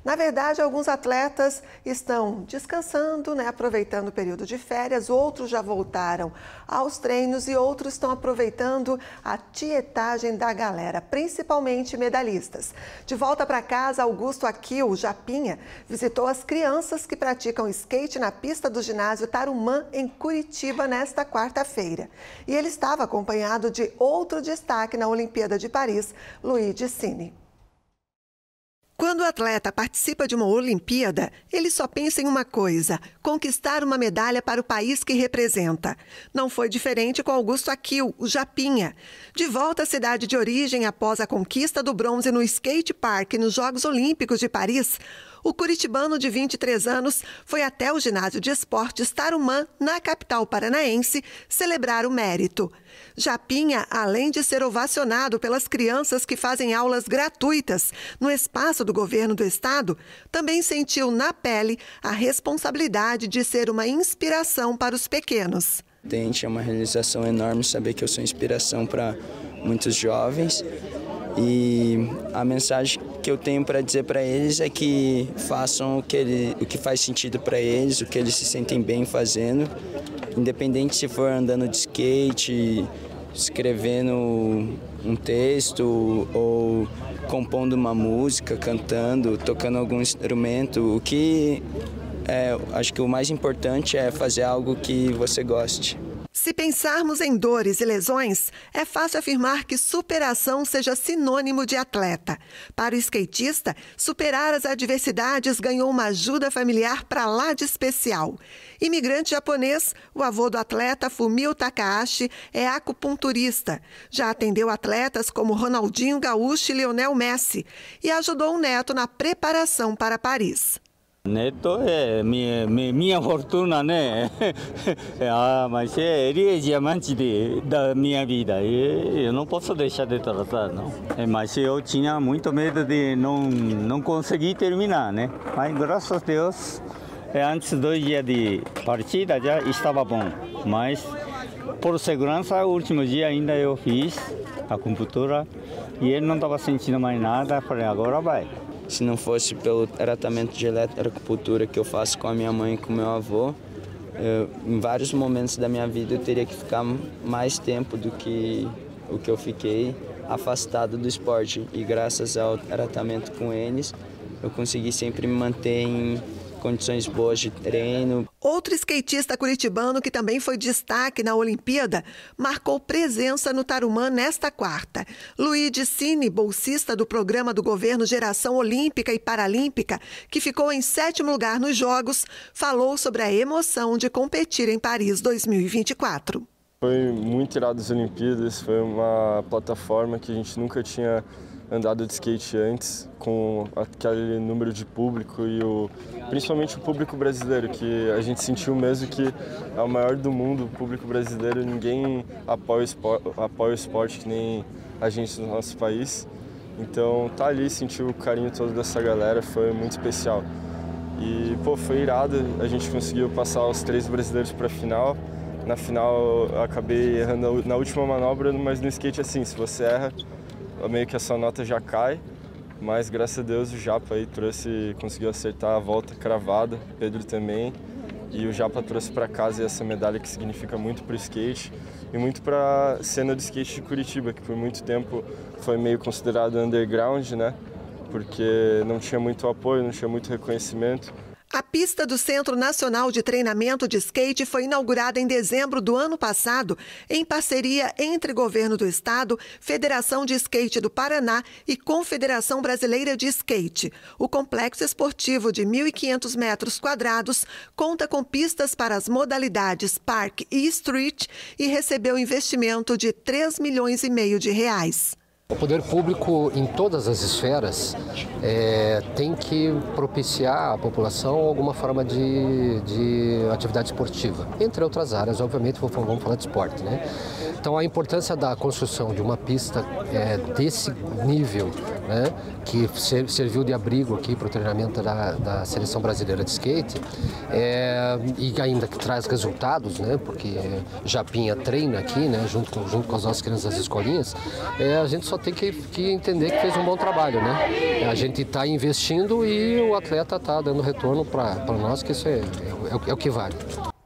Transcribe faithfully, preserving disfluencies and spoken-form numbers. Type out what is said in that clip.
Na verdade, alguns atletas estão descansando, né, aproveitando o período de férias, outros já voltaram aos treinos e outros estão aproveitando a tietagem da galera, principalmente medalhistas. De volta para casa, Augusto Aquil, Japinha, visitou as crianças que praticam skate na pista do ginásio Tarumã, em Curitiba, nesta quarta-feira. E ele estava acompanhado de outro destaque na Olimpíada de Paris, Luigi Cini. Quando o atleta participa de uma Olimpíada, ele só pensa em uma coisa: conquistar uma medalha para o país que representa. Não foi diferente com Augusto Aquil, o Japinha. De volta à cidade de origem após a conquista do bronze no skate park nos Jogos Olímpicos de Paris, o curitibano de vinte e três anos foi até o ginásio de esportes Tarumã, na capital paranaense, celebrar o mérito. Japinha, além de ser ovacionado pelas crianças que fazem aulas gratuitas no espaço do governo do estado, também sentiu na pele a responsabilidade de ser uma inspiração para os pequenos. É uma realização enorme saber que eu sou inspiração para muitos jovens. E a mensagem que eu tenho para dizer para eles é que façam o que, ele, o que faz sentido para eles, o que eles se sentem bem fazendo, independente se for andando de skate, escrevendo um texto ou compondo uma música, cantando, tocando algum instrumento. O que é, acho que o mais importante é fazer algo que você goste. Se pensarmos em dores e lesões, é fácil afirmar que superação seja sinônimo de atleta. Para o skatista, superar as adversidades ganhou uma ajuda familiar para lá de especial. Imigrante japonês, o avô do atleta, Fumio Takahashi, é acupunturista. Já atendeu atletas como Ronaldinho Gaúcho e Lionel Messi e ajudou o neto na preparação para Paris. Neto é minha, minha fortuna, né? Ah, mas ele é diamante de, da minha vida e eu não posso deixar de tratar, não. Mas eu tinha muito medo de não, não conseguir terminar, né? Mas graças a Deus, antes do dia de partida já estava bom. Mas por segurança, o último dia ainda eu fiz a acupuntura e ele não estava sentindo mais nada, falei, agora vai. Se não fosse pelo tratamento de eletroacupuntura que eu faço com a minha mãe e com o meu avô, eu, em vários momentos da minha vida eu teria que ficar mais tempo do que o que eu fiquei afastado do esporte. E graças ao tratamento com eles, eu consegui sempre me manter em condições boas de treino. Outro skatista curitibano que também foi destaque na Olimpíada marcou presença no Tarumã nesta quarta. Luigi Cini, bolsista do programa do governo Geração Olímpica e Paralímpica, que ficou em sétimo lugar nos Jogos, falou sobre a emoção de competir em Paris dois mil e vinte e quatro. Foi muito irado as Olimpíadas, foi uma plataforma que a gente nunca tinha andado de skate antes, com aquele número de público e o, principalmente o público brasileiro, que a gente sentiu mesmo que é o maior do mundo, o público brasileiro. Ninguém apoia o esporte, apoia o esporte que nem a gente no nosso país. Então tá ali, sentir o carinho todo dessa galera foi muito especial. E pô, foi irado, a gente conseguiu passar os três brasileiros para a final. Na final eu acabei errando na última manobra, mas no skate assim, se você erra, meio que a sua nota já cai, mas graças a Deus o Japa aí trouxe, conseguiu acertar a volta cravada, Pedro também, e o Japa trouxe para casa essa medalha que significa muito para o skate e muito para a cena do skate de Curitiba, que por muito tempo foi meio considerado underground, né? Porque não tinha muito apoio, não tinha muito reconhecimento. A pista do Centro Nacional de Treinamento de Skate foi inaugurada em dezembro do ano passado, em parceria entre Governo do Estado, Federação de Skate do Paraná e Confederação Brasileira de Skate. O complexo esportivo de mil e quinhentos metros quadrados conta com pistas para as modalidades Park e Street e recebeu investimento de três milhões e meio de reais. O poder público, em todas as esferas, é, tem que propiciar à população alguma forma de, de atividade esportiva. Entre outras áreas, obviamente, vamos falar de esporte, né? Então a importância da construção de uma pista é, desse nível, né, que serviu de abrigo aqui para o treinamento da, da seleção brasileira de skate, é, e ainda que traz resultados, né, porque Japinha treina aqui, né, junto com, junto com as nossas crianças das escolinhas, é, a gente só tem que, que entender que fez um bom trabalho, né? A gente está investindo e o atleta está dando retorno para nós, que isso é, é, é o que vale.